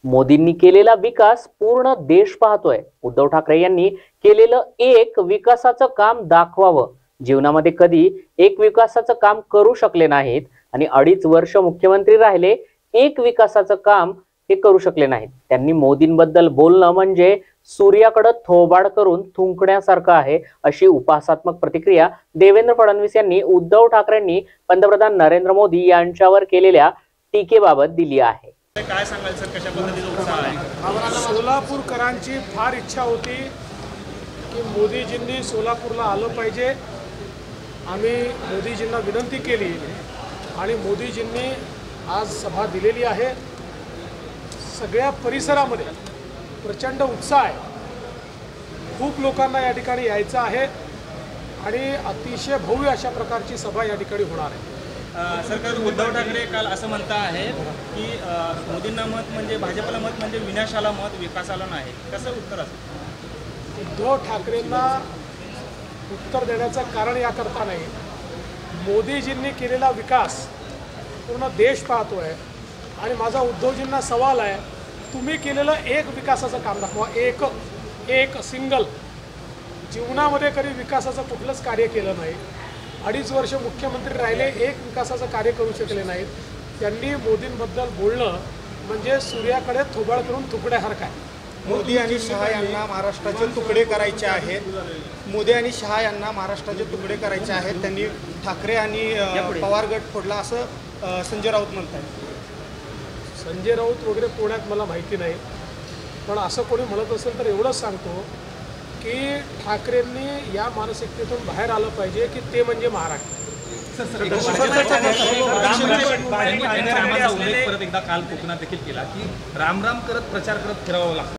मोदींनी केलेला विकास पूर्ण देश पाहतोय। उद्धव ठाकरे यांनी केलेलं एक विकासाचं काम दाखवावं। जीवनामध्ये कधी एक विकासाचं काम करू शकले नाहीत आणि 2.5 वर्ष मुख्यमंत्री राहिले, एक विकासाचं काम ते करू शकले नाहीत। त्यांनी मोदींबद्दल बोलणं म्हणजे सूर्याकडे थोबाड करून थुंकण्यासारखं आहे, अशी उपहासात्मक प्रतिक्रिया देवेंद्र फडणवीस यांनी उद्धव ठाकरेंनी पंतप्रधान नरेंद्र मोदी यांच्यावर केलेल्या टीकेबाबत दिली आहे। काय सांगाल सर, कशा पद्धतीचा उत्साह आहे? सोलापूरकरांची फार इच्छा होती की मोदीजींनी सोलापूरला आलं पाहिजे। आम्ही मोदीजींना विनंती केली आणि मोदीजींनी आज सभा दिलेली आहे। सगळ्या परिसरामध्ये प्रचंड उत्साह आहे। खूप लोकांना या ठिकाणी यायचं आहे आणि अतिशय भव्य अशा प्रकारची सभा या ठिकाणी होणार आहे। सरकार उद्धव ठाकरे काल असं म्हणता आहेत की मोदींना मत म्हणजे भाजपला मत म्हणजे विनाशाला मत, विकासाला नाही। कसं उत्तर असतं? उद्धव ठाकरेंना उत्तर देण्याचं कारण याकरता नाही, मोदीजींनी केलेला विकास पूर्ण देश पाहतोय आणि माझा उद्धवजींना सवाल आहे, तुम्ही केलेलं एक विकासाचं काम दाखवा। एक सिंगल जीवनामध्ये कधी विकासाचं कुठलंच कार्य केलं नाही। 2.5 वर्ष मुख्यमंत्री राहिले, एक विकासाचं कार्य करू शकले नाहीत। त्यांनी मोदींबद्दल बोलणं म्हणजे सूर्याकडे थोबाड करून थुकण्यासारखं आहे। मोदी आणि शहा यांना महाराष्ट्राचे तुकडे करायचे आहेत। मोदी आणि शहा यांना महाराष्ट्राचे तुकडे करायचे आहेत। त्यांनी ठाकरे आणि पवार गट फोडला असं संजय राऊत म्हणतात। संजय राऊत वगैरे पुण्यात मला माहिती नाही, पण असं कोणी म्हणत असेल तर एवढंच सांगतो की ठाकरेंनी या मानसिकतेतून बाहेर आलं पाहिजे की ते म्हणजे महाराष्ट्र। रामाचा उल्लेख परत एकदा काल कोकणात देखील केला की राम राम करत प्रचार करत फिरावं लागतं।